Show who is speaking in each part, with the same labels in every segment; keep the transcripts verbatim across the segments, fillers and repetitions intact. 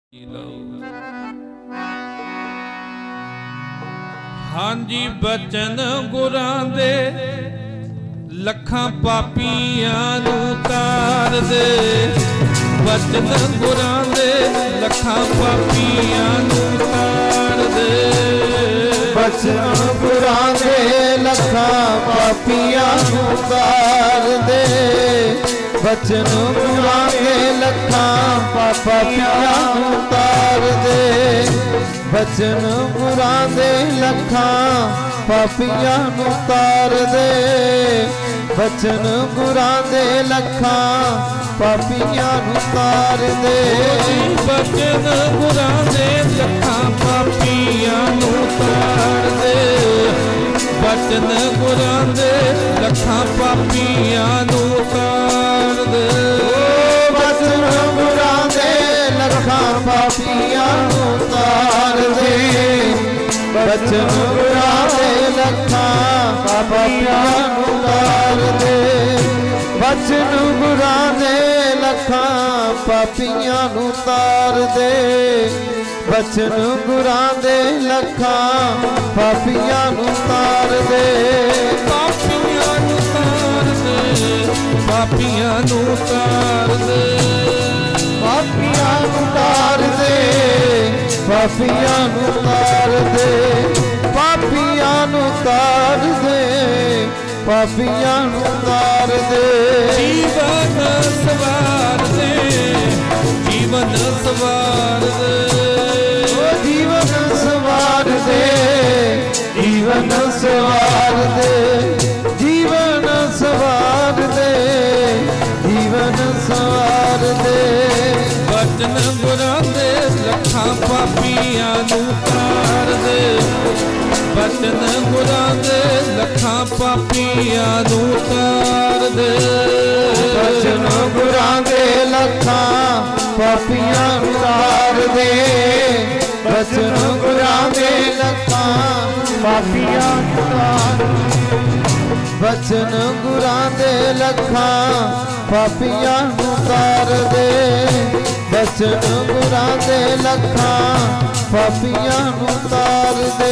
Speaker 1: हाँ जी बचन गुरां दे लखां पापियां नूं तार दे। बचन गुरां दे लखां पापियां नूं तार दे।
Speaker 2: बचन गुरां दे लखां पापियां नूं तार दे। बचन गुरां दे लखां पापियां नूं तार दे। बचन गुरां दे लखां पापियां नूं तार दे। बचन गुरां दे लखां पापियां नूं तार दे।
Speaker 1: बचन गुरां दे लखां पापियां नूं तार दे। बचन गुरां दे लखां पापियां नूं तार दे।
Speaker 2: बचन गुरां दे लखां पापियां नूं तार दे। बचन गुरां दे लखां पापियां नूं तार दे। बचन गुरां दे लखां पापियां नूं तार दे। बचन गुरां दे लखां पापियां नूं तार दे।
Speaker 1: पापियां नूं तार दे। पापियां नूं तार दे।
Speaker 2: पापियां नूं तार दे। पापियां नूं तार दे। पापियां नूं तार दे। पापियां नूं तार दे।
Speaker 1: जीवन सवार दे। जीवन सवार दे।
Speaker 2: जीवन सवार दे। जीवन सवार दे। जीवन सवार दे। जीवन सवार दे।
Speaker 1: बचन गुरां दे लखां पापियां नूं तार दे। बचन गुरां दे लखां पापियां नूं तार दे।
Speaker 2: बचन गुरां दे लखां पापियां नूं तार दे। बचन गुरां दे लखां पापियां नूं तार दे। बचन गुरां दे लखां पापियां नूं तार दे। बचन गुरां दे लखां पापियां नूं तार दे।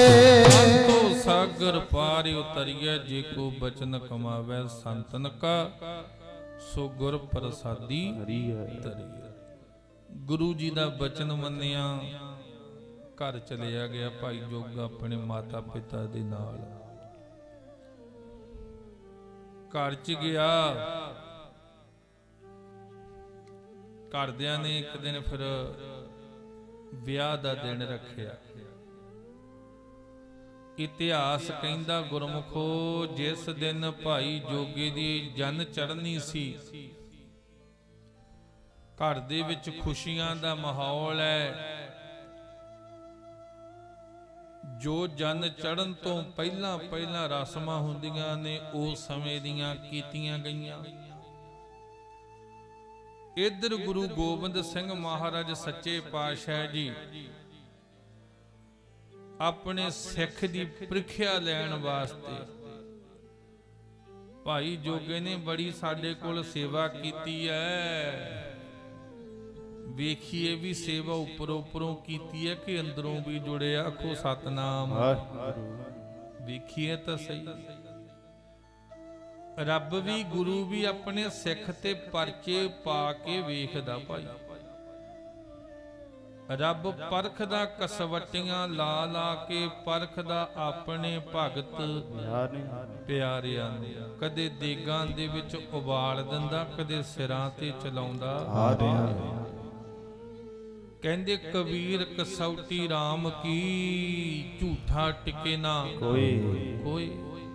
Speaker 1: सागर पार उतरिए जे को बचन कमावे संतन का सो गुर प्रसादी तरिए। गुरु जी दा बचन मन्निया घर चलिया गया भाई जोगा अपने माता पिता दे नाल। घर च गया घरदियां ने एक दिन फिर विआह दा दिन रखिया। इतिहास कहंदा गुरमुखो जिस दिन भाई जोगे दी जन चढ़नी सी घर दे विच खुशियां दा माहौल है। जो जन चढ़न तो पहला पहला रस्मां हुंदियां ने उस समय दियां कीतियां गईयां। इधर गुरु गोबिंद सिंह महाराज सच्चे पातशाह जी अपने सिख की प्रीख्या लैण वास्ते भाई जोगे ने बड़ी साडे कोल सेवा कीती है। वेखिए भी सेवा उपरों उपरों कीती है कि अंदरों भी जुड़े। आखो सतनाम वेखिए तो सही। रब भी गुरु भी अपने सिख ते परचे पा के वेखदा भाई। रब परखदा कसवटियां ला ला के परखदा अपने भगत प्यारियां नूं। कदे देगां दे विच उबाल दिंदा कदे सिरां ते चलाउंदा। कहंदे कबीर कसौटी राम की झूठा टिके ना कोई कोई।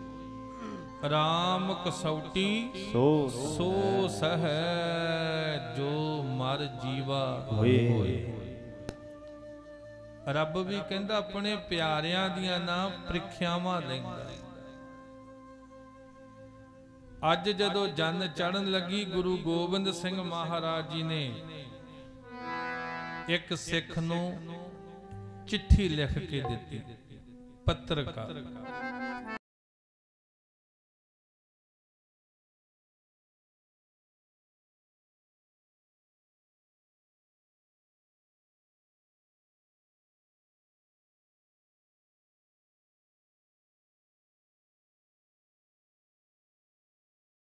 Speaker 1: राम कसौटी सो सो सह जो मर जीवा होए। रब भी कहंदा अपने प्यारियां दियां ना प्रीख्यावां लैंदा। अज जदों जन चढ़न लगी गुरु गोबिंद सिंह महाराज जी ने एक सिख नूं चिट्ठी लिख के दित्ती। पत्रकार